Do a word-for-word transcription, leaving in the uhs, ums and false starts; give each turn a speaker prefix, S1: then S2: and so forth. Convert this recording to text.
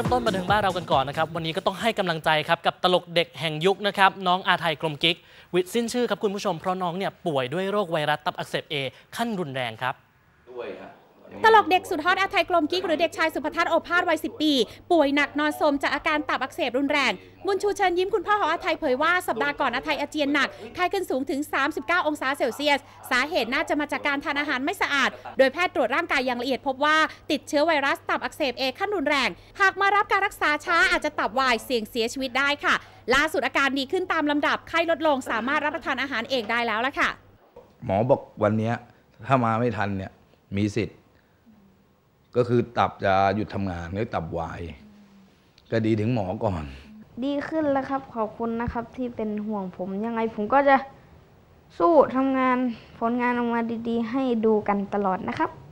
S1: ต้นบันเทิงบ้านเรากันก่อนนะครับวันนี้ก็ต้องให้กำลังใจครับกับตลกเด็กแห่งยุคนะครับน้องอาไทยกลมกิ๊กวิทย์สิ้นชื่อครับคุณผู้ชมเพราะน้องเนี่ยป่วยด้วยโรคไวรัสตับอักเสบเอขั้นรุนแรงครับด้วยครับ
S2: ตลกเด็กสุดฮอตอาไทยกลมกิ๊กหรือเด็กชายสุภทัศน์โอภาสวัยสิบปีป่วยหนักนอนโทรมจากอาการตับอักเสบรุนแรงบุญชูเชิญยิ้มคุณพ่อของอาไทยเผยว่าสัปดาห์ก่อนอาไทยอาเจียนหนักไข้ขึ้นสูงถึงสามสิบเก้าองศาเซลเซียสสาเหตุน่าจะมาจากการทานอาหารไม่สะอาดโดยแพทย์ตรวจร่างกายอย่างละเอียดพบว่าติดเชื้อไวรัสตับอักเสบเอขั้นรุนแรงหากมารับการรักษาช้าอาจจะตับวายเสี่ยงเสียชีวิตได้ค่ะล่าสุดอาการดีขึ้นตามลำดับไข้ลดลงสามารถรับประทานอาหารเองได้แล้วละค่ะ
S3: หมอบอกวันนี้ถ้ามาไม่ทันเนี่ยมีสิทธิ์ก็คือตับจะหยุดทำงานหรือตับวายก็ดีถึงหมอก่อน
S4: ดีขึ้นแล้วครับขอบคุณนะครับที่เป็นห่วงผมยังไงผมก็จะสู้ทำงานผลงานออกมาดีๆให้ดูกันตลอดนะครับ